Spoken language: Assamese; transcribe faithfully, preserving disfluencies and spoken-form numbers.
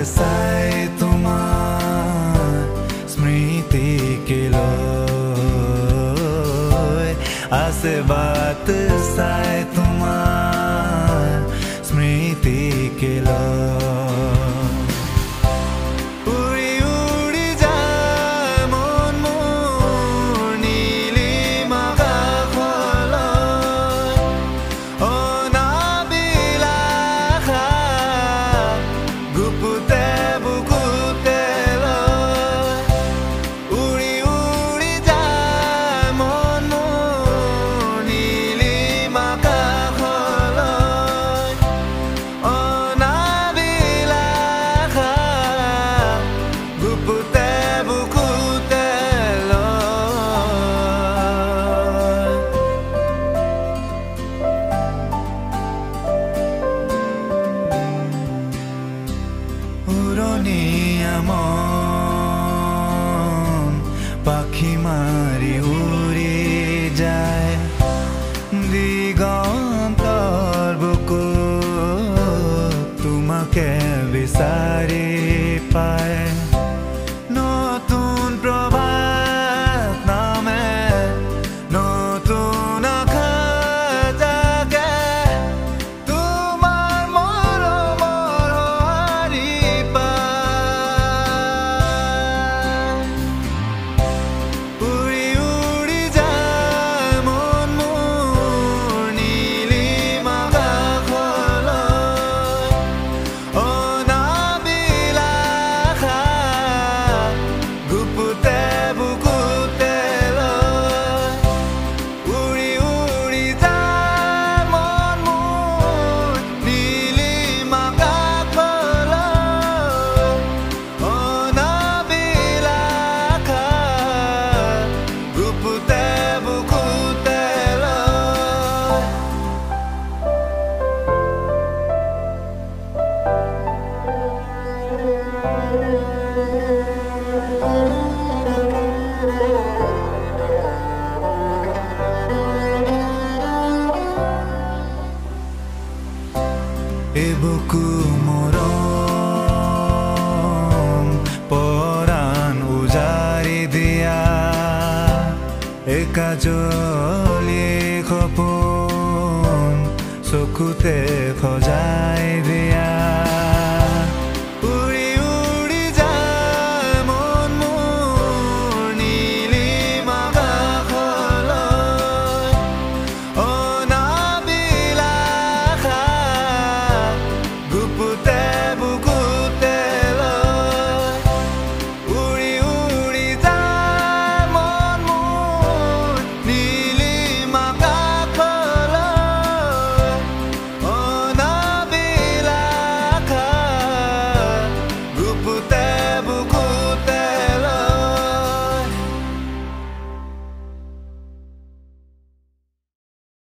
চাই তোমাৰ স্মৃতি কিলৈ আছে বাত চাই তোমাৰ স্মৃতি কিলৈ পাখি মাৰি উৰি যায় দিগন্তৰ বুকুত তোমাকে বিচাৰি পায় নতুন প্ৰভাত নামে নতুন আশা জাগে তোমাৰ মৰমৰ সঁহাৰি পায় উৰি উৰি যায় মন মোৰ নীলিম আকাশলৈ অনাবিল আশা গুপুতে বুকুতে লৈ উৰি উৰি যায় মন মোৰ নীলিম আকাশলৈ অনাবিল আশা গুপুতে বুকুতে লৈ এই বুকু মৰম পৰাণ উজাৰি দিয়া এই কাজলি সপোন চকুতে সজাই দিয়া